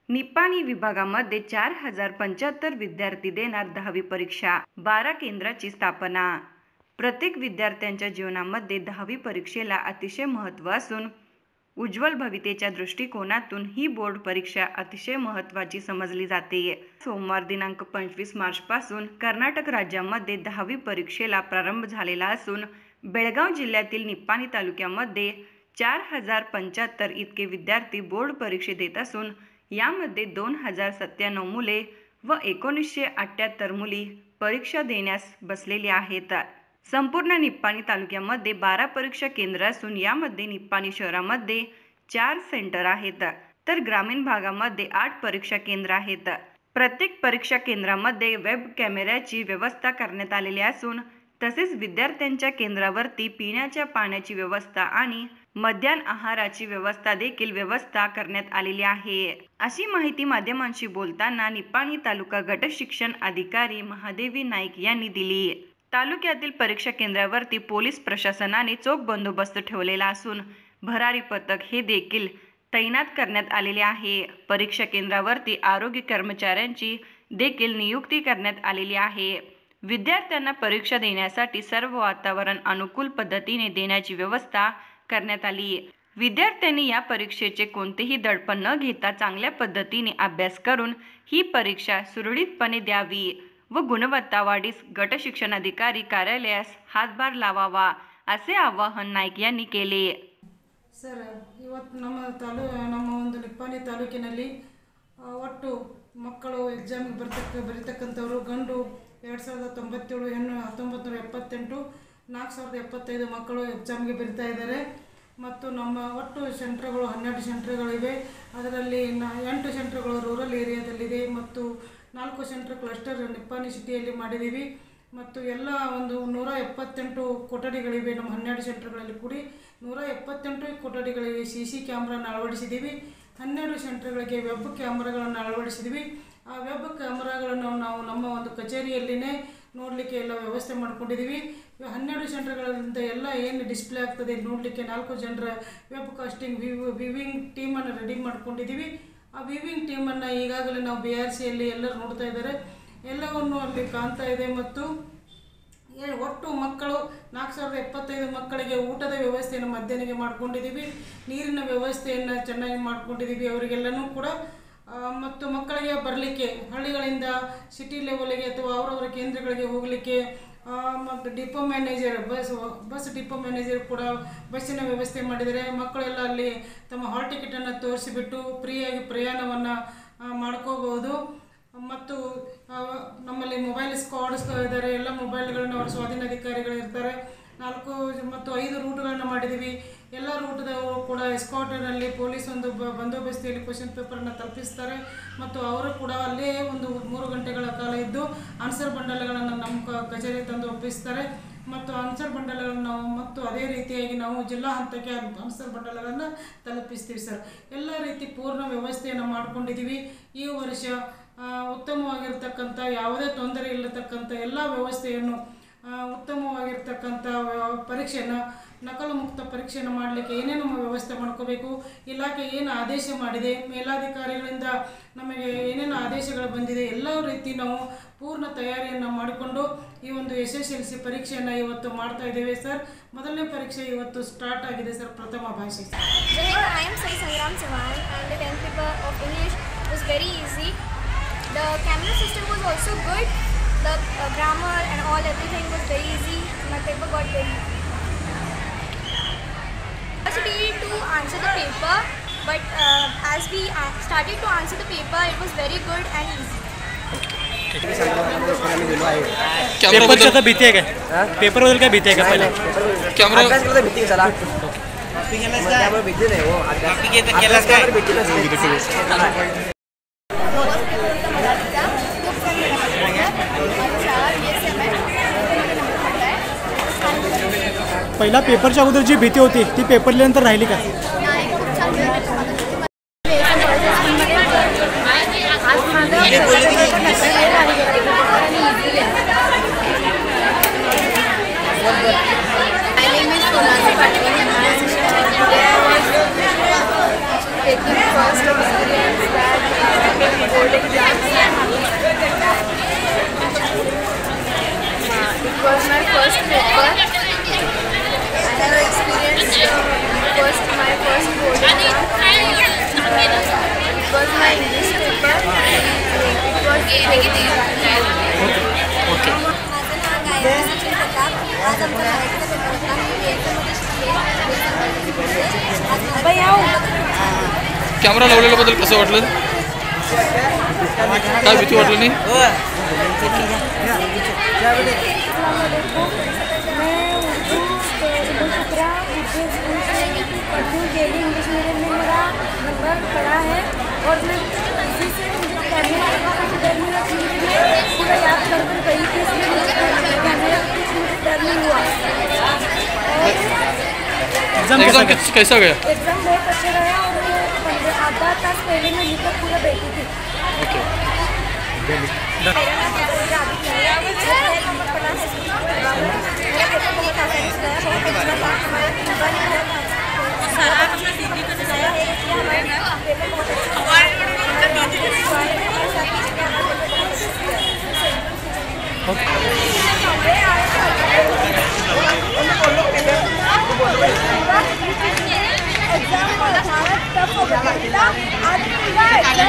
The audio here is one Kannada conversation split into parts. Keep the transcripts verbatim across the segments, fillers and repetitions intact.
निपाणी विभागामध्ये चार हजार पंच्याहत्तर विद्यार्थी देणार दहावी परीक्षा, बारा केंद्राची स्थापना। प्रत्येक विद्यार्थ्यांच्या जीवनामध्ये दहावी परीक्षेला अतिशय महत्त्व असून उज्ज्वल भवितेच्या दृष्टिकोनातून ही बोर्ड परीक्षा अतिशय महत्त्वाची समजली जाते। सोमवार दिनांक पंचवीस मार्च पासून कर्नाटक राज्यामध्ये दहावी परीक्षेला प्रारंभ झालेला असून बेळगाव जिल्ह्यातील निपाणी तालुक्यामध्ये चार हजार पंच्याहत्तर इतके विद्यार्थी बोर्ड परीक्षा देत असून यामध्ये दोन हजार सत्त्याण्णव मुले व एकोणीसशे अठ्ठ्याहत्तर मुली परीक्षा देण्यास बसलेली आहेत। संपूर्ण निपाणी तालुक्यामध्ये बारा परीक्षा केंद्र असून यामध्ये निपाणी शहरामध्ये चार सेंटर आहेत, तर ग्रामीण भागामध्ये आठ परीक्षा केंद्र आहेत। प्रत्येक परीक्षा केंद्रामध्ये वेब कॅमेऱ्याची व्यवस्था करण्यात आलेली असून तसेच विद्यार्थ्यांच्या केंद्रावरती पिण्याच्या पाण्याची व्यवस्था आणि मध्यान्ह आहाराची व्यवस्था देखील व्यवस्था करण्यात आलेली आहे, अशी माहिती माध्यमांशी बोलताना निपाणी तालुका गट शिक्षण अधिकारी महादेवी नाईक यांनी दिली। तालुक्यातील परीक्षा केंद्रावरती पोलीस प्रशासनाने चोख बंदोबस्त ठेवलेला असून भरारी पथक हे देखील तैनात करण्यात आलेले आहे। परीक्षा केंद्रावरती आरोग्य कर्मचाऱ्यांची देखील नियुक्ती करण्यात आलेली आहे। विद्यार्थ्यांना परीक्षा देण्यासाठी सर्व वातावरण अनुकूल पद्धतीने देण्याची व्यवस्था करण्यात आली। विद्यार्थ्यांनी या परीक्षेचे कोणतेही दडपण न घेता चांगल्या पद्धतीने अभ्यास करून ही परीक्षा सुरळीतपणे द्यावी व गुणवत्ता वाढीस गट शिक्षणाधिकारी कार्यालयास हातभार लावावा, असे आवाहन नाईक यांनी केले। ಸರ್, ಇವತ್ತು ನಮ್ಮ ತಾಲೂ ನಮ್ಮ ಒಂದು ನಿಪ್ಪಾಣಿ ತಾಲೂಕಿನಲ್ಲಿ ಒಟ್ಟು ಮಕ್ಕಳು ಎಕ್ಸಾಮ್ಗೆ ಬರ್ತಕ್ಕ ಬರೀತಕ್ಕಂಥವರು ಗಂಡು ಎರಡು ಸಾವಿರದ ತೊಂಬತ್ತೇಳು, ಹೆಣ್ಣು ಹತ್ತೊಂಬತ್ತು ನೂರ ಎಪ್ಪತ್ತೆಂಟು, ನಾಲ್ಕು ಸಾವಿರದ ಎಪ್ಪತ್ತೈದು ಮಕ್ಕಳು ಎಕ್ಸಾಮ್ಗೆ ಬರಿತಾ ಇದ್ದಾರೆ ಮತ್ತು ನಮ್ಮ ಒಟ್ಟು ಸೆಂಟ್ರ್ಗಳು ಹನ್ನೆರಡು ಸೆಂಟ್ರ್ಗಳಿವೆ। ಅದರಲ್ಲಿ ನ ಎಂಟು ಸೆಂಟ್ರ್ಗಳು ರೂರಲ್ ಏರಿಯಾದಲ್ಲಿದೆ ಮತ್ತು ನಾಲ್ಕು ಸೆಂಟ್ರ್ ಕ್ಲಸ್ಟರ್ ನಿಪ್ಪಾಣಿ ಸಿಟಿಯಲ್ಲಿ ಮಾಡಿದ್ದೀವಿ ಮತ್ತು ಎಲ್ಲ ಒಂದು ನೂರ ಎಪ್ಪತ್ತೆಂಟು ಕೊಠಡಿಗಳಿವೆ। ನಮ್ಮ ಹನ್ನೆರಡು ಸೆಂಟ್ರ್ಗಳಲ್ಲಿ ಕೂಡಿ ನೂರ ಎಪ್ಪತ್ತೆಂಟು ಕೊಠಡಿಗಳಿವೆ। C C ಕ್ಯಾಮ್ರಾನ ಅಳವಡಿಸಿದ್ದೀವಿ। ಹನ್ನೆರಡು ಸೆಂಟ್ರ್ಗಳಿಗೆ ವೆಬ್ ಕ್ಯಾಮ್ರಾಗಳನ್ನು ಅಳವಡಿಸಿದ್ದೀವಿ। ಆ ವೆಬ್ ಕ್ಯಾಮ್ರಾಗಳನ್ನು ನಾವು ನಮ್ಮ ಒಂದು ಕಚೇರಿಯಲ್ಲಿನೇ ನೋಡಲಿಕ್ಕೆ ಎಲ್ಲ ವ್ಯವಸ್ಥೆ ಮಾಡ್ಕೊಂಡಿದ್ದೀವಿ। ಹನ್ನೆರಡು ಸೆಂಟ್ರ್ಗಳಿಂದ ಎಲ್ಲ ಏನು ಡಿಸ್ಪ್ಲೇ ಆಗ್ತದೆ ನೋಡಲಿಕ್ಕೆ ನಾಲ್ಕು ಜನರ ವೆಬ್ ಕಾಸ್ಟಿಂಗ್ ವಿವ್ ವಿವಿಂಗ್ ಟೀಮನ್ನು ರೆಡಿ ಮಾಡ್ಕೊಂಡಿದ್ದೀವಿ। ಆ ವಿವಿಂಗ್ ಟೀಮನ್ನು ಈಗಾಗಲೇ ನಾವು ಬಿ ಆರ್ ಸಿಯಲ್ಲಿ ಎಲ್ಲರೂ ನೋಡ್ತಾ ಇದ್ದಾರೆ, ಎಲ್ಲವನ್ನು ಅಲ್ಲಿ ಕಾಣ್ತಾ ಇದೆ ಮತ್ತು ಒಟ್ಟು ಮಕ್ಕಳು ನಾಲ್ಕು ಸಾವಿರದ ಎಪ್ಪತ್ತೈದು ಮಕ್ಕಳಿಗೆ ಊಟದ ವ್ಯವಸ್ಥೆಯನ್ನು ಮಧ್ಯಾಹ್ನಕ್ಕೆ ಮಾಡ್ಕೊಂಡಿದ್ದೀವಿ, ನೀರಿನ ವ್ಯವಸ್ಥೆಯನ್ನು ಚೆನ್ನಾಗಿ ಮಾಡ್ಕೊಂಡಿದ್ದೀವಿ ಅವರಿಗೆಲ್ಲನೂ ಕೂಡ। ಮತ್ತು ಮಕ್ಕಳಿಗೆ ಬರಲಿಕ್ಕೆ ಹಳ್ಳಿಗಳಿಂದ ಸಿಟಿ ಲೆವೆಲ್ಗೆ ಅಥವಾ ಅವರವರ ಕೇಂದ್ರಗಳಿಗೆ ಹೋಗಲಿಕ್ಕೆ ಮತ್ತು depot manager bus bus depot manager ಕೂಡ ಬಸ್ಸಿನ ವ್ಯವಸ್ಥೆ ಮಾಡಿದರೆ ಮಕ್ಕಳೆಲ್ಲ ಅಲ್ಲಿ ತಮ್ಮ ಹಾಲ್ ಟಿಕೆಟನ್ನು ತೋರಿಸಿಬಿಟ್ಟು ಫ್ರೀಯಾಗಿ ಪ್ರಯಾಣವನ್ನು ಮಾಡ್ಕೋಬಹುದು। ಮತ್ತು ನಮ್ಮಲ್ಲಿ ಮೊಬೈಲ್ ಸ್ಕ್ವಾಡ್ಸ್ ಇದ್ದಾರೆ, ಎಲ್ಲ ಮೊಬೈಲ್ಗಳನ್ನು ಅವರ ಸ್ವಾಧೀನಾಧಿಕಾರಿಗಳು ಇರ್ತಾರೆ। ನಾಲ್ಕು ಮತ್ತು ಐದು ರೂಟ್ಗಳನ್ನು ಮಾಡಿದ್ದೀವಿ। ಎಲ್ಲ ರೂಟ್ದವರು ಕೂಡ ಎಸ್ಕಾರ್ಟ್ನಲ್ಲಿ ಪೊಲೀಸ್ ಒಂದು ಬಂದೋಬಸ್ತಿಯಲ್ಲಿ ಕ್ವಶನ್ ಪೇಪರನ್ನು ತಲುಪಿಸ್ತಾರೆ ಮತ್ತು ಅವರು ಕೂಡ ಅಲ್ಲೇ ಒಂದು ಮೂರು ಗಂಟೆಗಳ ಕಾಲ ಇದ್ದು ಆನ್ಸರ್ ಬಂಡಲ್ಗಳನ್ನು ನಮ್ಮ ಕಚೇರಿ ತಂದು ಒಪ್ಪಿಸ್ತಾರೆ ಮತ್ತು ಆನ್ಸರ್ ಬಂಡಲ್ಗಳನ್ನು ನಾವು ಮತ್ತು ಅದೇ ರೀತಿಯಾಗಿ ನಾವು ಜಿಲ್ಲಾ ಹಂತಕ್ಕೆ ಆನ್ಸರ್ ಬಂಡಲ್ಗಳನ್ನು ತಲುಪಿಸ್ತೀವಿ ಸರ್। ಎಲ್ಲ ರೀತಿ ಪೂರ್ಣ ವ್ಯವಸ್ಥೆಯನ್ನು ಮಾಡ್ಕೊಂಡಿದ್ದೀವಿ। ಈ ವರ್ಷ ಉತ್ತಮವಾಗಿರ್ತಕ್ಕಂಥ ಯಾವುದೇ ತೊಂದರೆ ಇಲ್ಲತಕ್ಕಂಥ ಎಲ್ಲ ವ್ಯವಸ್ಥೆಯನ್ನು ಉತ್ತಮವಾಗಿರ್ತಕ್ಕಂಥ ಪರೀಕ್ಷೆಯನ್ನು ನಕಲು ಮುಕ್ತ ಪರೀಕ್ಷೆಯನ್ನು ಮಾಡಲಿಕ್ಕೆ ಏನೇನು ವ್ಯವಸ್ಥೆ ಮಾಡ್ಕೋಬೇಕು, ಇಲಾಖೆ ಏನು ಆದೇಶ ಮಾಡಿದೆ, ಮೇಲಾಧಿಕಾರಿಗಳಿಂದ ನಮಗೆ ಏನೇನು ಆದೇಶಗಳು ಬಂದಿದೆ, ಎಲ್ಲ ರೀತಿ ನಾವು ಪೂರ್ಣ ತಯಾರಿಯನ್ನು ಮಾಡಿಕೊಂಡು ಈ ಒಂದು ಎಸ್ ಎಸ್ ಎಲ್ ಸಿ ಪರೀಕ್ಷೆಯನ್ನು ಇವತ್ತು ಮಾಡ್ತಾ ಇದ್ದೇವೆ ಸರ್। ಮೊದಲನೇ ಪರೀಕ್ಷೆ ಇವತ್ತು ಸ್ಟಾರ್ಟ್ ಆಗಿದೆ ಸರ್, ಪ್ರಥಮ ಭಾಷೆ। I am Sai Sangram Sawan and the tenth paper of English was very easy. The camera system was also good. The uh, grammar and all everything was very easy. My paper got very easy. Possibility to answer the paper, but uh, as we uh, started to answer the paper, it was very good and easy. Paper बद्दल काय भीती आहे का? पेपर बद्दल काय भीती आहे का? पहिला कॅमेरा अभ्यास करता भीती कशाला? कॉपी केलास का? त्यामुळे भीती नाही हो, कॉपी केला केलास काय? भीती नसते। पहिला पेपरच्या अगोदर जी भीती होती ती पेपर लिहिल्यानंतर राहिली का? taking first experience that It was my English paper. It was very okay माझं नाव गायत्री सचिन प्रताप. आज आमचा मराठीचा पेपर होता. मी बी एडमध्ये शिकले. कॅमेरा लावलेल्याबद्दल कसं वाटलं? काय भीती वाटलं नाही? मैं उर्दू शुक्रा उर्दू स्कूल से पढ़ती हूँ. डेली इंग्लिश मीडियम में मेरा नंबर पड़ा है और मैं इसी से मुझे करने लगा. मुझे डर नहीं लगा. पूरा याद कर कर गई थी, इसलिए मुझे कैमरा कुछ मुझे डर नहीं हुआ. एग्जाम कैसा कैसा गया? एग्ज़ाम बहुत अच्छा गया और पंद्रह आधा तास पहले मैं लिखकर पूरा बैठी थी. ओके मेरा नाम नंबर पड़ा है. मेरा पेपर बहुत आसानी से गया. बहुत अच्छा था. हमारे सारा अपना दीदी को बताया है कि हमारा पेपर बहुत अच्छा एग्जाम टफ हो गया. आज ತುಂಬ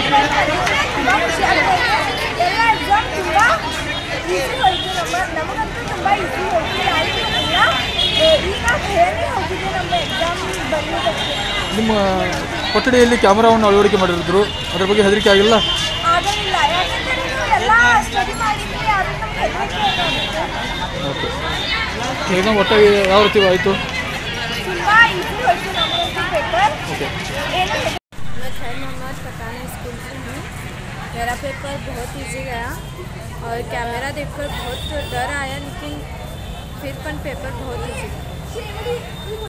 ಎಲ್ಲ ಎಕ್ಸಾಮ್ ತುಂಬ ಈಸಿ ಹೋಯಿತು. ನಮ್ಮ ನಮಗಂತೂ ತುಂಬ ಈಸಿ ಹೋಯಿತು. ಯಾರಿಗೂ ಇಲ್ಲ. ಈಗ ಹೇಳಿ ಹೋಗಿದೆ ನಮ್ಮ ಎಕ್ಸಾಮ್ ಬರೆಯೋದಕ್ಕೆ. ನಿಮ್ಮ ಕೊಠಡಿಯಲ್ಲಿ ಕ್ಯಾಮರಾವನ್ನು ಅಳವಡಿಕೆ ಮಾಡಿದ್ರು, ಅದ್ರ ಬಗ್ಗೆ ಹೆದರಿಕೆ ಆಗಿಲ್ಲ? ಆಗಲಿಲ್ಲ. ಯಾಕಂದರೆ ನೀವು ಎಲ್ಲ ಸ್ಟಡಿ ಮಾಡಿದ್ರೆ ಅದು ನಮ್ಗೆ ಹೆದರಿಕೆ ಆಗುತ್ತೆ. ಓಕೆ ಎಕ್ಸಾಮ್ ಒಟ್ಟಾಗಿ ಯಾವ ರೀತಿ ಆಯಿತು? ತುಂಬ ಈಸಿ ಹೋಯಿತು ನಮಗಂತೂ ಪೇಪರ್. ಓಕೆ ಏನು मैं खैर मोहम्मद पठान स्कूल से हूँ. मेरा पेपर बहुत इजी गया और कैमरा देखकर बहुत डर आया, लेकिन फिर पण पेपर बहुत इजी.